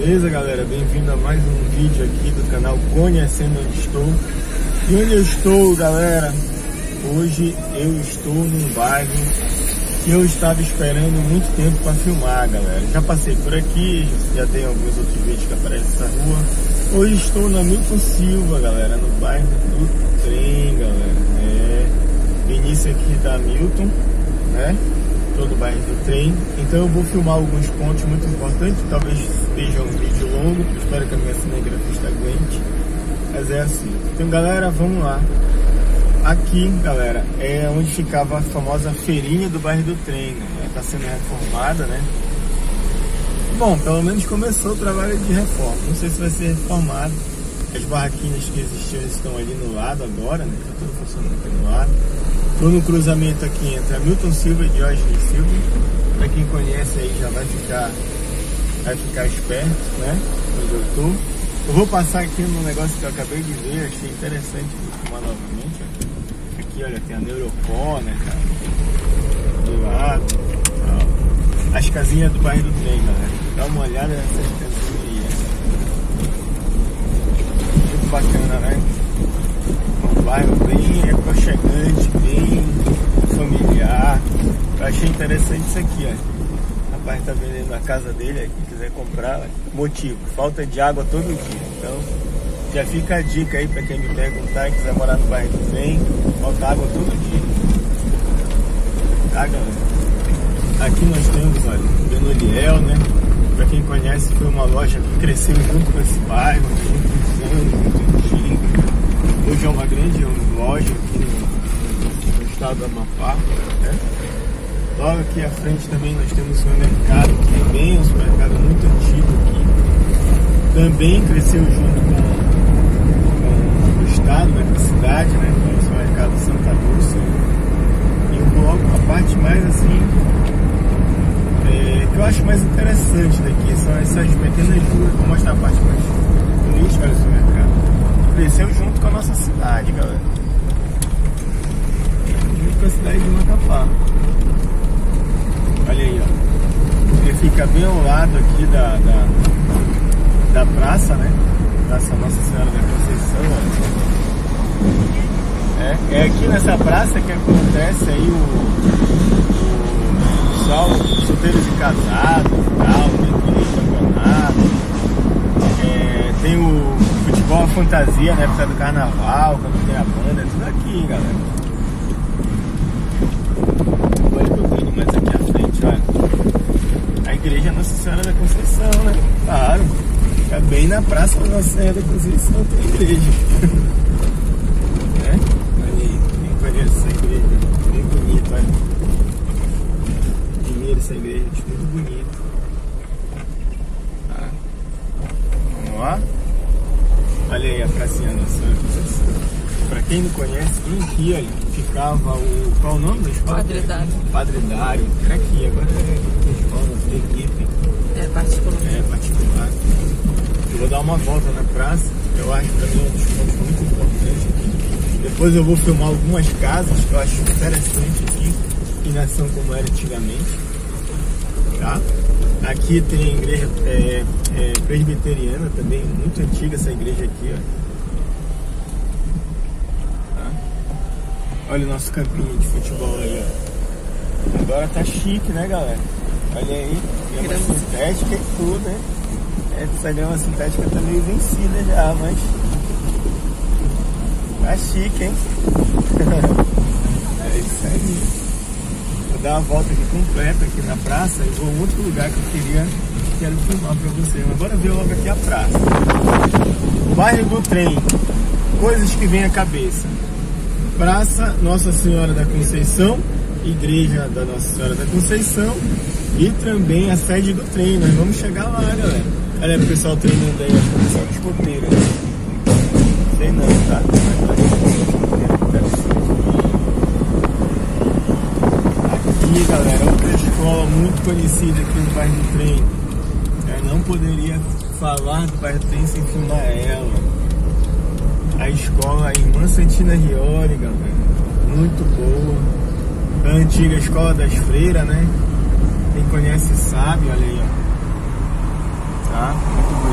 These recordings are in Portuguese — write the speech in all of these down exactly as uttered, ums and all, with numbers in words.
Beleza, galera? Bem-vindo a mais um vídeo aqui do canal Conhecendo Onde Estou. E onde eu estou, galera? Hoje eu estou num bairro que eu estava esperando muito tempo para filmar, galera. Já passei por aqui, já tem alguns outros vídeos que aparecem nessa rua. Hoje estou na Milton Silva, galera, no bairro do Trem, galera. É, início aqui da Milton, né? Todo o bairro do Trem. Então eu vou filmar alguns pontos muito importantes. Talvez seja um vídeo longo, espero que a minha cinegrafista aguente. Mas é assim. Então, galera, vamos lá. Aqui, galera, é onde ficava a famosa feirinha do bairro do Trem, né? Está sendo reformada, né? Bom, pelo menos começou o trabalho de reforma. Não sei se vai ser reformado. As barraquinhas que existiam estão ali no lado agora, né? Está tudo funcionando aqui no lado. Estou no cruzamento aqui entre a Milton Silva e Diógenes Silva. Para quem conhece aí já vai ficar, vai ficar esperto, né? Onde eu estou. Eu vou passar aqui no negócio que eu acabei de ver, achei interessante filmar novamente. Ó. Aqui, olha, tem a Neuropó, né, cara? Do lado. Ó. As casinhas do bairro do Trem, galera. Dá uma olhada nessas casinhas aí. Ó. Muito bacana, né? Um bairro bem aconchegante, bem familiar. Eu achei interessante isso aqui, ó. O rapaz tá vendendo a casa dele, aí, quem quiser comprar, ó. Motivo, falta de água todo dia. Então, já fica a dica aí pra quem me perguntar e quiser morar no bairro do Trem, falta água todo dia. Tá, galera? Aqui nós temos, olha, o Benoliel, né? Pra quem conhece, foi uma loja que cresceu junto com esse bairro, muitos anos, muito antigo. Hoje é uma grande loja aqui no, no estado do Amapá, né? Logo aqui à frente também nós temos um supermercado, que é bem um supermercado muito antigo aqui. Também cresceu junto com, com o estado, né, com a cidade, né? Que é o supermercado Santa Lúcia. E eu coloco a parte mais assim, é, que eu acho mais interessante daqui, são essas pequenas ruas. Vou mostrar a parte mais bonita do supermercado. Cresceu junto com a nossa cidade, galera. Junto com a cidade de Macapá. Olha aí, ó. Ele fica bem ao lado aqui da, da, da praça, né? Praça Nossa Senhora da Conceição, ó. É, é aqui nessa praça que acontece aí o, o, o sal, solteiros e casados e tal, tem aquele campeonato. É, tem o futebol, a fantasia, né? Por causa do carnaval, quando tem a banda, é tudo aqui, galera. Olha que eu tô indo mais aqui à frente, olha. A igreja Nossa Senhora da Conceição, né? Claro. Fica bem na praça da Nossa Senhora da Conceição, tem a igreja. Né? Olha aí, quem conhece essa igreja? Bem bonito, olha. Admiro essa igreja, acho muito bonito. Tá? Vamos lá? Olha aí a pracinha da Nossa Conceição. Pra quem não conhece, bem aqui, olha, ficava o... Qual o nome da escola? Padre Dário. Padre Dário. Era aqui, agora é escola de equipe. É particular. É particular. Eu vou dar uma volta na praça, eu acho que pra mim é um dos pontos muito importantes aqui. Depois eu vou filmar algumas casas que eu acho interessante aqui, que não são como era antigamente. Tá? Aqui tem a igreja é, é, presbiteriana também, muito antiga essa igreja aqui, ó. Tá? Olha o nosso campinho de futebol aí, ó. Agora tá chique, né, galera? Olha aí, grama sintética e tudo, né? Essa grama sintética tá meio vencida já, mas tá chique, hein? É isso aí. Vou dar uma volta aqui completa aqui na praça e vou a um outro lugar que eu queria quero filmar pra vocês. Mas bora ver logo aqui a praça. Bairro do Trem. Coisas que vêm à cabeça. Praça Nossa Senhora da Conceição, Igreja da Nossa Senhora da Conceição e também a sede do trem. Nós vamos chegar lá, galera. Olha o pessoal treinando aí, acho que o pessoal de escoteiro. Sei não, tá? Aqui, galera, outra escola muito conhecida aqui no bairro do Trem. Eu não poderia falar do bairro do Trem sem filmar ela. A escola Irmã Santina Riori, galera. Muito boa. A antiga escola das freiras, né? Quem conhece sabe, olha aí, ó. Tá? Muito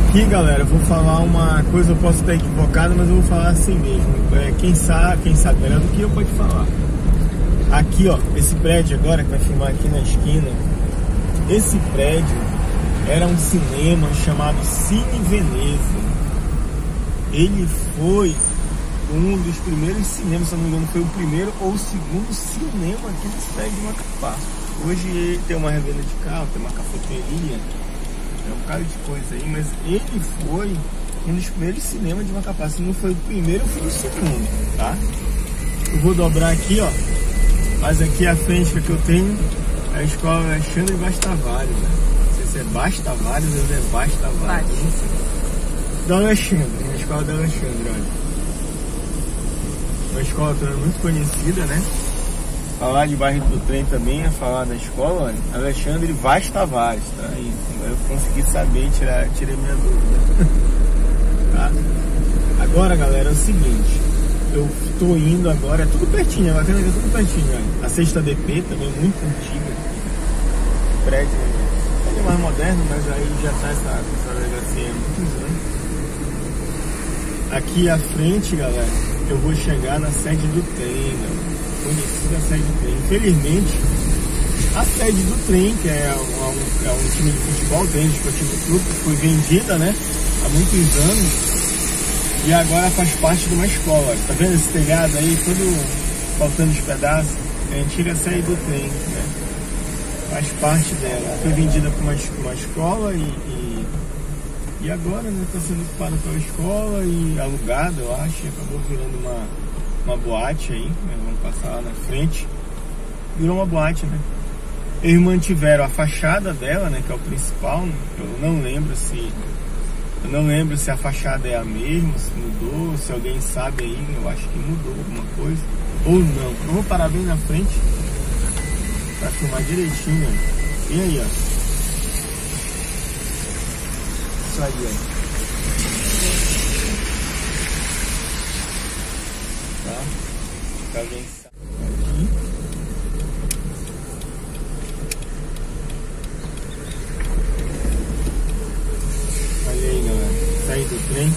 Aqui, galera, eu vou falar uma coisa, eu posso estar equivocado, mas eu vou falar assim mesmo. É, quem sabe, quem sabe melhor do que eu pode falar. Aqui, ó, esse prédio agora que vai filmar aqui na esquina, esse prédio era um cinema chamado Cine Veneza. Ele foi um dos primeiros cinemas, se não me engano, foi o primeiro ou o segundo cinema aqui nesse prédio de Macapá. Hoje tem uma revenda de carro, tem uma cafeteria, é um bocado de coisa aí, mas ele foi um dos primeiros cinemas de Macapá. Se não foi o primeiro, foi o segundo, tá? Eu vou dobrar aqui, ó, mas aqui à frente que eu tenho é a escola Alexandre Bastavares, né? Não sei se é Bastavares ou é Bastavares. Da Alexandre, a escola da Alexandre, olha. Uma escola muito conhecida, né? Falar de bairro do trem também é falar da escola, olha. Alexandre Vaz Tavares, tá aí. Eu consegui saber, tirar, tirei minha dúvida. Tá? Agora, galera, é o seguinte. Eu tô indo agora, é tudo pertinho, é bacana que é tudo pertinho, olha. A Sexta D P também, muito antiga. Prédio, é mais moderno, mas aí já tá essa, essa delegacia há muitos anos. Aqui à frente, galera, eu vou chegar na sede do trem, galera. Conhecida sede do trem. Infelizmente, a sede do trem, que é um, é um time de futebol, trem esportivo clube, foi vendida, né, há muitos anos, e agora faz parte de uma escola. Tá vendo esse telhado aí, todo faltando os pedaços? É a antiga sede do trem, né? Faz parte dela. Foi vendida para uma, uma escola e, e, e agora, né, está sendo ocupada pela escola e alugada, eu acho, e acabou virando uma, uma boate aí, né? Vamos passar lá na frente. Virou uma boate, né? Eles mantiveram a fachada dela, né, que é o principal. Eu não lembro se eu não lembro se a fachada é a mesma, se mudou, se alguém sabe aí, eu acho que mudou alguma coisa ou não. Eu vou parar bem na frente para filmar direitinho. E aí, ó. Isso aí, ó. Tá? Pra alguém sabe aqui. Olha aí, galera. Saí do trem.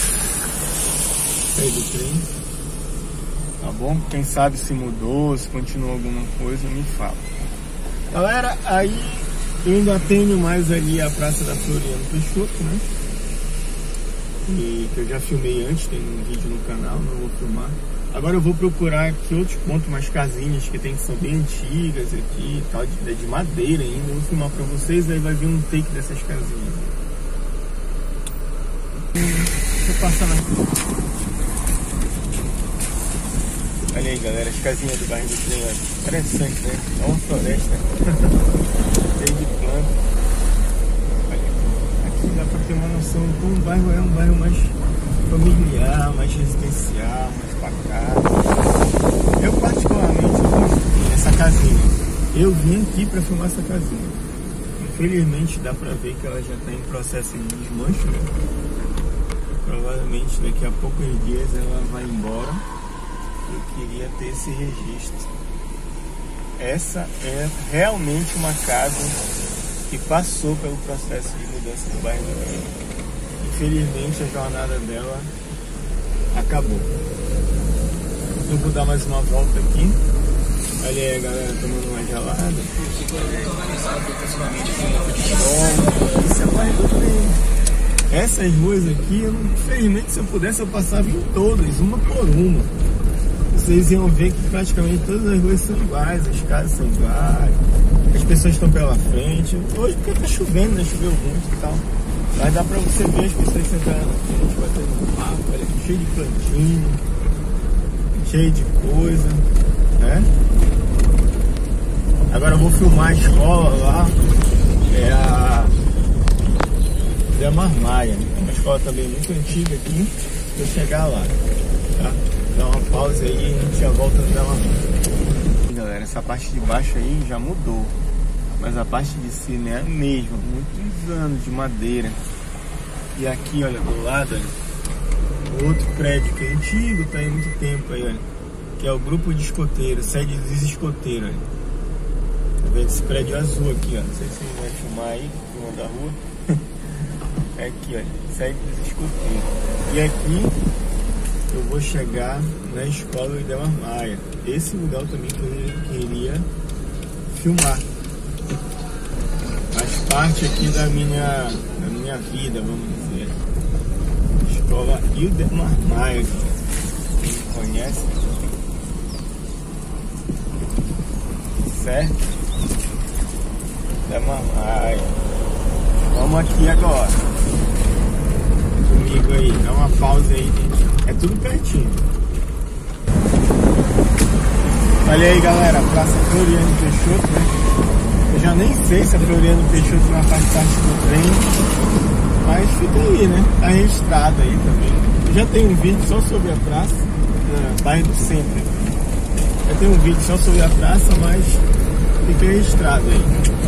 Saí do trem. Tá bom? Quem sabe se mudou, se continuou alguma coisa, me fala. Galera, aí eu ainda tenho mais ali a Praça da Floriano Peixoto, né? E que eu já filmei antes, tem um vídeo no canal, não vou filmar. Agora eu vou procurar aqui outros pontos, umas casinhas que tem que são bem antigas aqui e tal, de, de madeira ainda. Eu vou filmar pra vocês, aí vai vir um take dessas casinhas. Deixa eu passar na... Olha aí, galera, as casinhas do bairro do trem, olha. Interessante, né? É uma floresta. Cheio de planta. Olha aqui. Aqui dá pra ter uma noção de como o bairro é um bairro mais familiar, mais residencial, mais pacato. Eu particularmente gosto dessa casinha. Eu vim aqui pra filmar essa casinha. Infelizmente dá pra ver que ela já tá em processo de desmanche, né? Provavelmente daqui a poucos dias ela vai embora. Eu queria ter esse registro. Essa é realmente uma casa que passou pelo processo de mudança do bairro do Rio. Infelizmente a jornada dela acabou. Eu vou dar mais uma volta aqui. Olha aí a galera tomando uma gelada. Isso é o bairro do Rio. Essas ruas aqui, eu, infelizmente, se eu pudesse, eu passava em todas, uma por uma. Vocês iam ver que praticamente todas as ruas são iguais, as casas são iguais, as pessoas estão pela frente. Hoje porque tá chovendo, né? Choveu muito e tal. Mas dá pra você ver as pessoas sentadas na frente, batendo um papo, olha aqui, cheio de plantinho, cheio de coisa, né? Agora eu vou filmar a escola lá, é a Zé Marmaia, é uma escola também muito antiga aqui, vou chegar lá, tá? Dá uma pausa aí e a gente já volta dela. Galera, essa parte de baixo aí já mudou, mas a parte de cima é a mesma, muitos anos de madeira. E aqui, olha, do lado, olha, outro prédio que é antigo, tá aí há muito tempo aí, olha, que é o grupo de escoteiros, sede dos escoteiros, olha. Tá vendo esse prédio azul aqui, ó, não sei se você vai filmar aí, filmando da rua. É aqui, olha, segue os escoteiros. E aqui eu vou chegar na escola Idemar Maia. Esse lugar também que eu queria filmar. Faz parte aqui da minha, da minha vida, vamos dizer. Escola Idemar Maia. Quem conhece? Certo? Idemar Maia. Vamos aqui agora. Comigo aí, dá uma pausa aí, gente. É tudo pertinho. Olha aí, galera, Praça Floriano Peixoto, né? Eu já nem sei se a Floriano Peixoto vai fazer parte do trem, mas fica aí, né? Tá registrado aí também. Eu já tenho um vídeo só sobre a praça, uh, bairro do centro. Já tenho um vídeo só sobre a praça, mas fica registrado aí.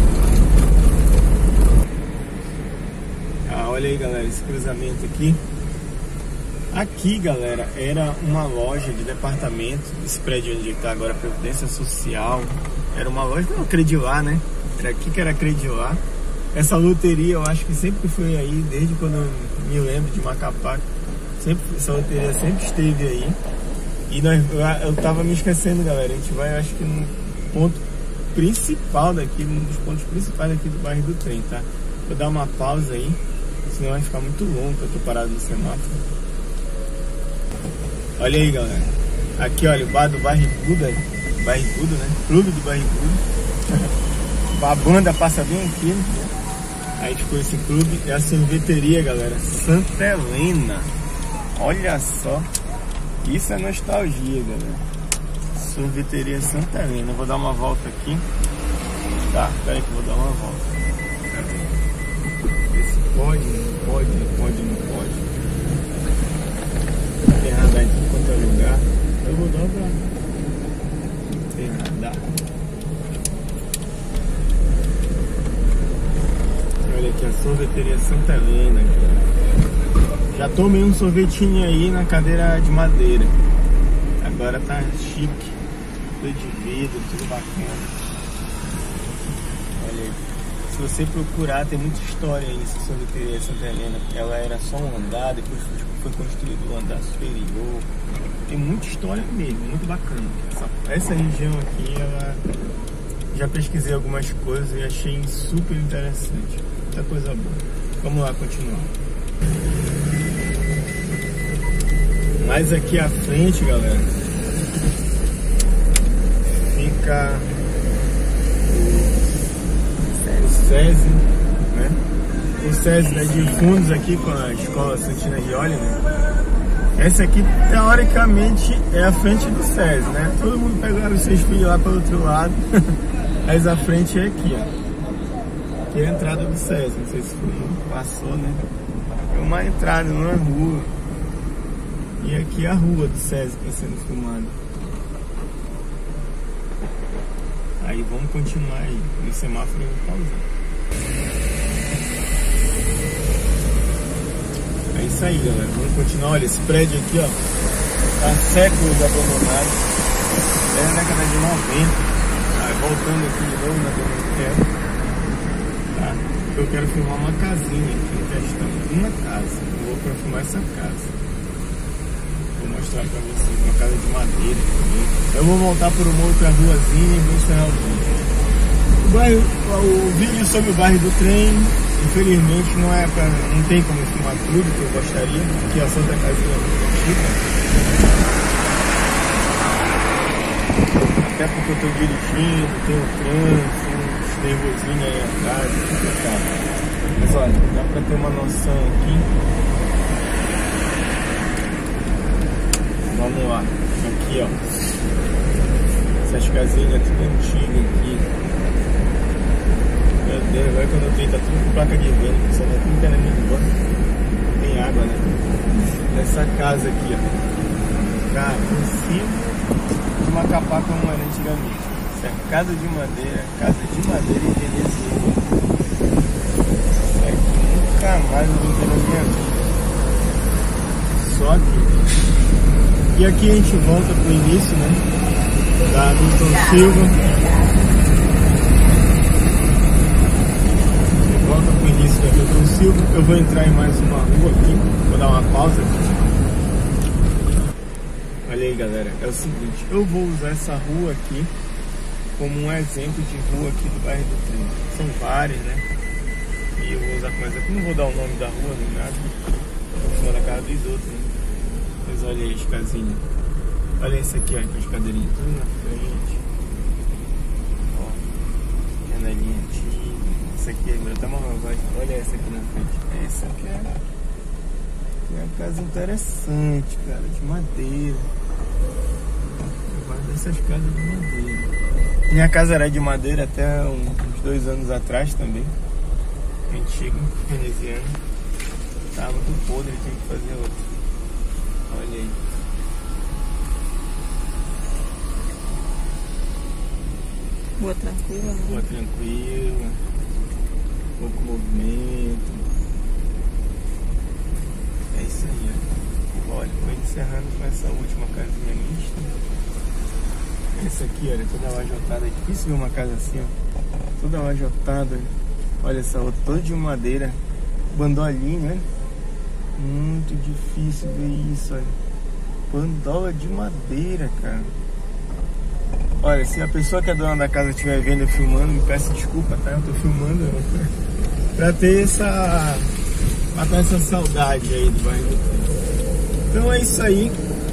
Ah, olha aí, galera, esse cruzamento aqui. Aqui, galera, era uma loja de departamento. Esse prédio onde está agora, Previdência Social. Era uma loja, não, Credilar, né? Era aqui que era Credilar. Essa loteria eu acho que sempre foi aí, desde quando eu me lembro de Macapá. Sempre, essa loteria sempre esteve aí. E nós, eu, eu tava me esquecendo, galera. A gente vai, eu acho que no ponto principal daqui, um dos pontos principais daqui do bairro do trem, tá? Vou dar uma pausa aí, senão vai ficar muito longo, eu tô parado no semáforo. Olha aí, galera. Aqui, olha, o bar do Barrigudo, Barrigudo, né? Clube do Barrigudo. A banda passa bem aqui, né? Aí ficou esse clube. É a sorveteria, galera, Santa Helena. Olha só. Isso é nostalgia, galera. Sorveteria Santa Helena. Eu vou dar uma volta aqui. Tá, peraí que eu vou dar uma volta. Esse pode, não pode, não pode, não pode. Tem radar em quanto é lugar. Eu vou dar pra... Tem radar. Olha aqui a sorveteria Santa Helena. Já tomei um sorvetinho aí na cadeira de madeira. Agora tá chique. Tudo de vidro, tudo bacana. Olha aí. Se você procurar, tem muita história aí nessa sorveteria Santa Helena. Ela era só um andar, depois foi construído o andar superior. Tem muita história mesmo, muito bacana. Essa, essa região aqui, ela... já pesquisei algumas coisas e achei super interessante. Muita coisa boa. Vamos lá continuar. Mais aqui à frente, galera, fica o SESI, né? O SESI é de fundos aqui com a Escola Santina de Óleo, né? Essa aqui, teoricamente, é a frente do SESI, né? Todo mundo pegaram os seus filhos lá pelo outro lado, mas a frente é aqui, ó. Aqui é a entrada do SESI, não sei se todo mundo passou, né? É uma entrada, não é rua. E aqui é a rua do SESI que está sendo filmada. Aí vamos continuar aí. No semáforo eu vou pausar. É isso aí, galera. Vamos continuar. Olha, esse prédio aqui, ó, tá séculos abandonado. É na década de noventa. Aí voltando aqui de novo na zona que eu quero. Tá? Eu quero filmar uma casinha aqui em questão. Uma casa. Eu vou pra filmar essa casa. Vou mostrar pra vocês uma casa de madeira também. Eu vou voltar por uma outra ruazinha e vou encerrar o vídeo. O, bairro, o vídeo sobre o bairro do trem, infelizmente não é pra, não tem como filmar tudo que eu gostaria. Aqui a Santa Casinha antiga. Até porque eu tô dirigindo, tem o trânsito, os nervosinhos aí atrás, complicado. Mas olha, dá pra ter uma noção aqui. Vamos lá, aqui ó, essas casinhas tudo antigas aqui. Meu Deus, agora quando eu tenho tá tudo com placa de vento, só tá tudo querendo ir embora. Tem água, né? Nessa casa aqui ó, cara, em cima de Macapá como era antigamente. Isso é casa de madeira, casa de madeira e Venezuela. Isso aqui nunca mais eu vou ver na minha vida. Só aqui. E aqui a gente volta pro início, né? Da Milton Silva. Volta pro início da Milton Silva. eu vou entrar em mais uma rua aqui. Vou dar uma pausa aqui. Olha aí, galera, é o seguinte, eu vou usar essa rua aqui como um exemplo de rua aqui do bairro do Trem. São várias, né? E eu vou usar como exemplo. Não vou dar o nome da rua nem nada, vou na casa dos outros, né? Mas olha aí as casinhas. Olha esse aqui, ó, com as cadeirinhas tudo na frente. Ó, janelinha antiga. Essa aqui é meu tamanho, olha essa aqui na frente. Essa aqui é, é uma casa interessante, cara, de madeira. Eu gosto dessas casas de madeira. Minha casa era de madeira até uns dois anos atrás também. Antigo, veneziano. Tava muito podre, tinha que fazer outro. Olha aí. Rua tranquila, né? Rua tranquila. Pouco movimento. É isso aí, ó. Olha, vou encerrando com essa última casinha mista. Essa aqui, olha, toda lajotada. É difícil ver uma casa assim, ó. Toda lajotada. Olha essa outra, toda de madeira. Bandolinho, né? Muito difícil ver isso, olha. Bandola de madeira, cara. Olha, se a pessoa que é dona da casa estiver vendo eu filmando, me peço desculpa, tá? Eu tô filmando pra ter essa... matar essa saudade aí do bairro do Trem. Então é isso aí.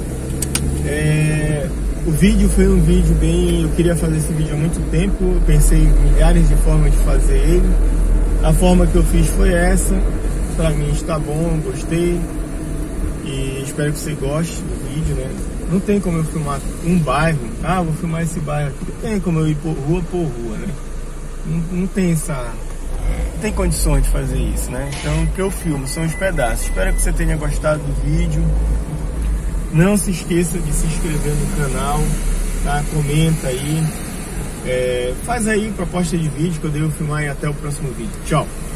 É... O vídeo foi um vídeo bem... Eu queria fazer esse vídeo há muito tempo. Eu pensei em milhares de formas de fazer ele. A forma que eu fiz foi essa. Pra mim está bom, gostei. E espero que você goste do vídeo, né? Não tem como eu filmar um bairro. Ah, vou filmar esse bairro aqui. Não tem como eu ir por rua por rua, né? Não, não tem essa... Não tem condições de fazer isso, né? Então o que eu filmo são os pedaços. Espero que você tenha gostado do vídeo. Não se esqueça de se inscrever no canal, tá? Comenta aí. É, faz aí proposta de vídeo que eu devo filmar e até o próximo vídeo. Tchau!